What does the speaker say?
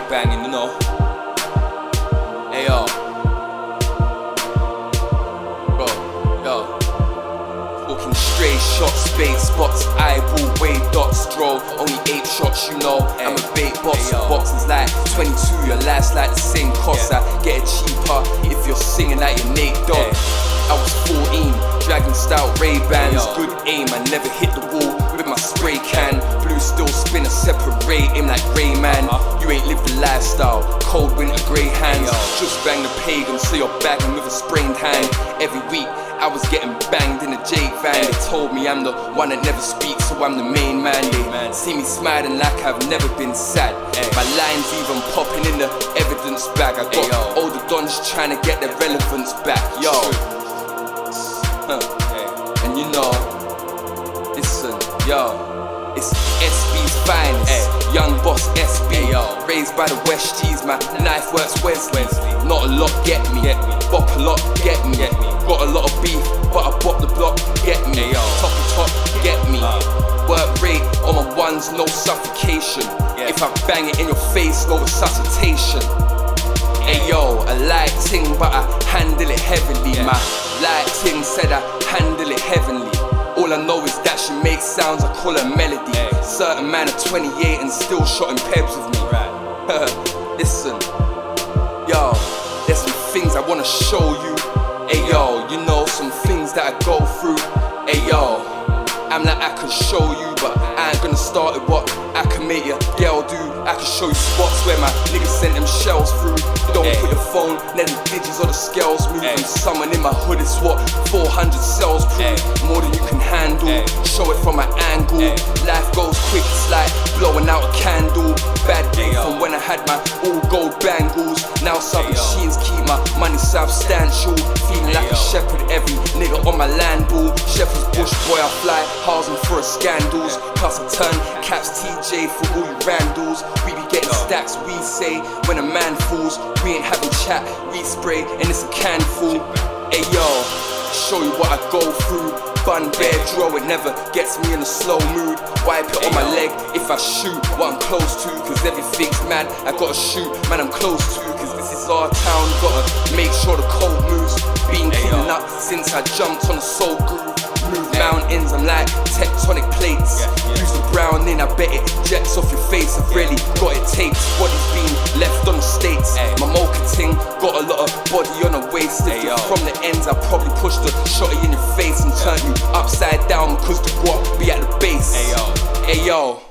banging, you know. Hey yo, bro, yo. Talking straight shots, bait spots, eyeball, wave dots, drove. Only 8 shots, you know. I'm a bait boss. Boxing's like 22, your life's like the same cost. I get it cheaper if you're singing like your Nate Dogg. I was 14, dragging style Ray-Bans, good aim, I never hit the wall with my spray can. Blue still spin a separate aim like Rayman. You ain't lived the lifestyle, cold winter grey hands. Just bang the pagan so you're bagging with a sprained hand. Every week I was getting banged in a Jake van. They told me I'm the one that never speaks, so I'm the main man. They see me smiling like I've never been sad. My lines even popping in the evidence bag. I got older dons trying to get their relevance back. Yo. And you know, listen, yo, it's SB's finest, young boss SB, raised by the West G's, my knife works Wesley. Not a lot get me, bop a lot get me, got a lot of beef, but I bop the block get me, top of top get me, work rate on my ones, no suffocation, if I bang it in your face, no resuscitation. Ayo, a light ting, but I handle it heavily. My light ting said I handle it heavenly. All I know is that she makes sounds, I call her melody. Certain man are 28 and still shotting pebs with me. Listen, yo, there's some things I wanna show you. Ayo, you know, some things that I go through. Ayo, I'm like I can show you, but I ain't gonna start with what I can make your girl do. I can show you spots where my niggas sent them shells through. Don't put your phone, let the digits or the scales move. And someone in my hood is what 400 cells prove. More than you can handle, show it from an angle. Life goes quick, it's like blowing out a candle. Bad day from when I had my all gold bangles. Now some machines keep my money substantial. Feeling like a shepherd, every nigga on my land ball. Shepherd's bush boy, I fly housing for a scandals. Plus I turn caps TJ for all you Randalls. We be getting stacks, we say, when a man falls. We ain't having chat, we spray, and it's a can full. Ayo, show you what I go through. Bun bear draw, it never gets me in a slow mood. Wipe it on my leg if I shoot what I'm close to, cause everything's mad, I gotta shoot, man I'm close to, cause this is our town, gotta make sure the cold moves. Been cleaning up since I jumped on the soul groove. Move mountains, I'm like tectonic plates. Use the brown in, I bet it jets off your face. I've really got it taped, body's been left on the states. My mocha ting got a lot of body on the waist. If you're from the ends, I probably push the shotty in your face and turn you upside down, cause the guap be at the base. Ayo.